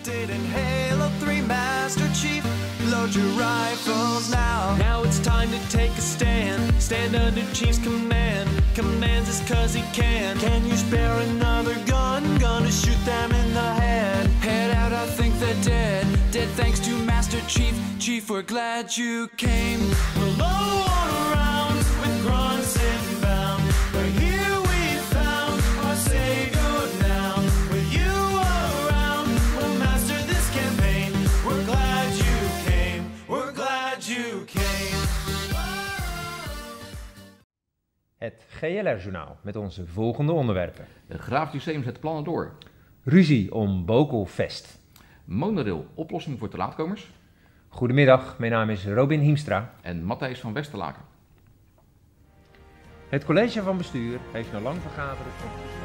enacted in Halo 3, Master Chief. Load your rifles now. Now it's time to take a stand. Stand under Chief's command. Commands us cause he can. Can you spare another gun? Gonna shoot them in the head. Head out, I think they're dead. Dead thanks to Master Chief. Chief, we're glad you came. We're low on rounds with grunts inbound. But here we found our savior now. With you around, we'll master this campaign. We're glad you came. We're glad you came. Het GLR-journaal met onze volgende onderwerpen. Het Graafs Lyceum zet plannen door. Ruzie om Bokelfest. Monorail, oplossing voor te laatkomers. Goedemiddag, mijn naam is Robin Hiemstra. En Matthijs van Westerlaken. Het college van bestuur heeft na lang vergaderen tot